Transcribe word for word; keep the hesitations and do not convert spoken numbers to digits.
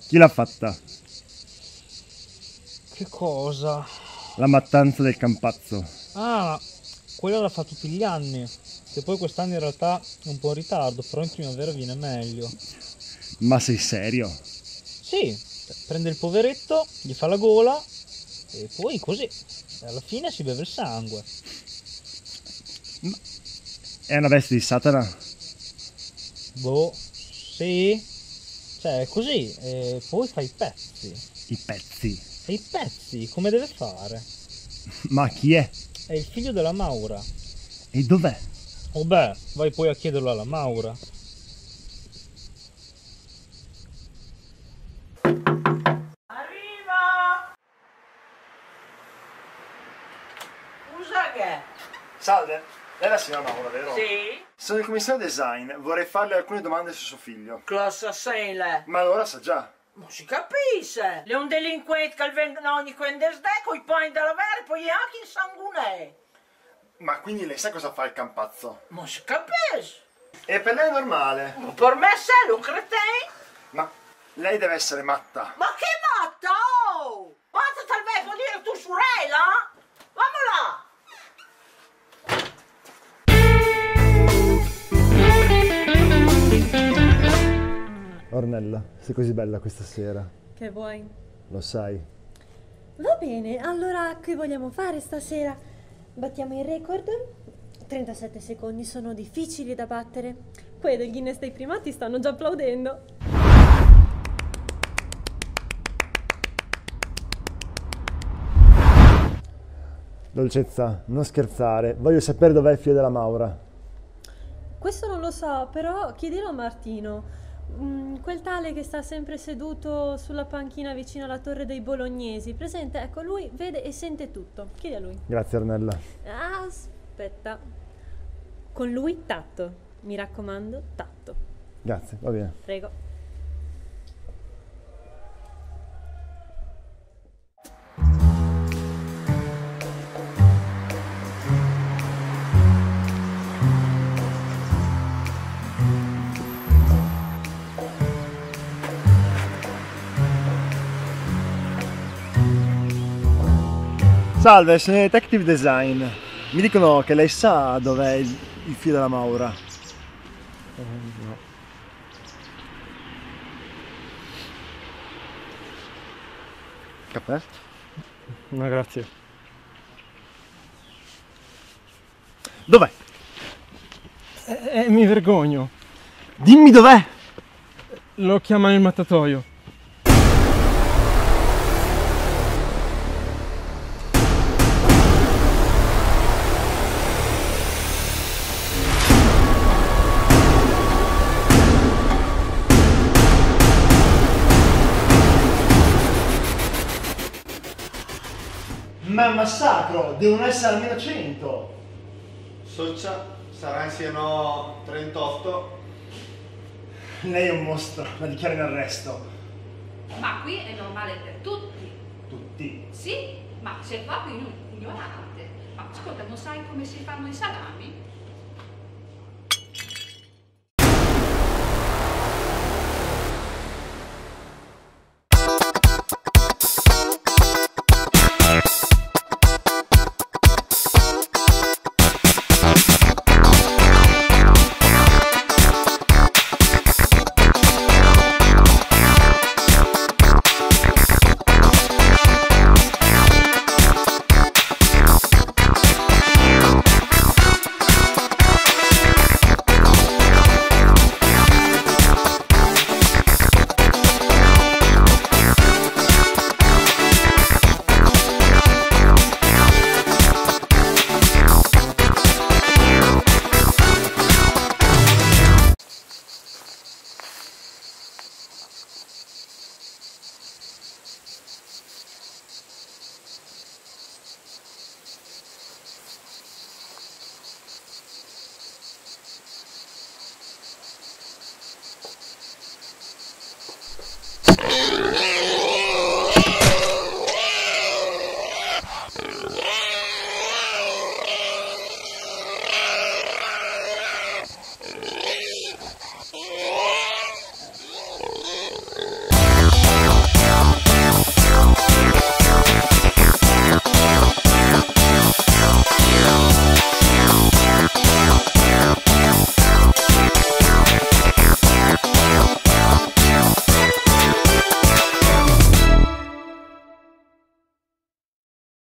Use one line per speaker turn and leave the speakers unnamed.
Chi l'ha fatta?
Che cosa?
La mattanza del Campazzo.
Ah, quella l'ha fa tutti gli anni. Che poi quest'anno in realtà è un po' in ritardo, però in primavera viene meglio.
Ma sei serio?
Sì, prende il poveretto, gli fa la gola e poi così. E alla fine si beve il sangue.
È una bestia di Satana?
Boh, sì. Cioè, è così. E poi fa i pezzi.
I pezzi.
E i pezzi, come deve fare?
Ma chi è?
È il figlio della Maura.
E dov'è?
Oh beh, vai poi a chiederlo alla Maura.
Arriva! Scusa che?
Salve, lei è la signora Maura, vero?
Sì?
Sono il commissario design, vorrei farle alcune domande su suo figlio.
Cosa sei lei?
Ma allora sa già.
Non si capisce! Le un delinquente che vengono ogni quindesdeco, i poi da lavare, poi anche in sanguinè.
Ma quindi lei sa cosa fa il Campazzo?
Non si capisce!
E per lei è normale.
Per me sei un cretè?
Ma lei deve essere matta.
Ma che matta, oh! Matta tal vez vuol dire tu sorella? Vamola!
Ornella, sei così bella questa sera.
Che vuoi?
Lo sai.
Va bene, allora che vogliamo fare stasera? Battiamo il record? trentasette secondi sono difficili da battere. Quelli del Guinness dei primati stanno già applaudendo.
Dolcezza, non scherzare. Voglio sapere dov'è il figlio della Maura.
Questo non lo so, però chiedilo a Martino. Mm, quel tale che sta sempre seduto sulla panchina vicino alla torre dei Bolognesi. Presente? Ecco, lui vede e sente tutto. Chiedi a lui.
Grazie Ornella.
Aspetta. Con lui tatto. Mi raccomando, tatto.
Grazie, va bene.
Prego.
Salve, sono Detective Design. Mi dicono che lei sa dov'è il, il figlio della Maura.
Eh, no.
Caffè?
No, grazie.
Dov'è?
Eh, eh, mi vergogno.
Dimmi dov'è!
Lo chiamano il mattatoio.
Ma è un massacro, devono essere almeno cento.
Socia, saranno siano trentotto.
Lei è un mostro, la dichiaro in arresto.
Ma qui è normale per tutti.
Tutti.
Sì, ma sei proprio ignorante. Ma ascolta, non sai come si fanno i salami?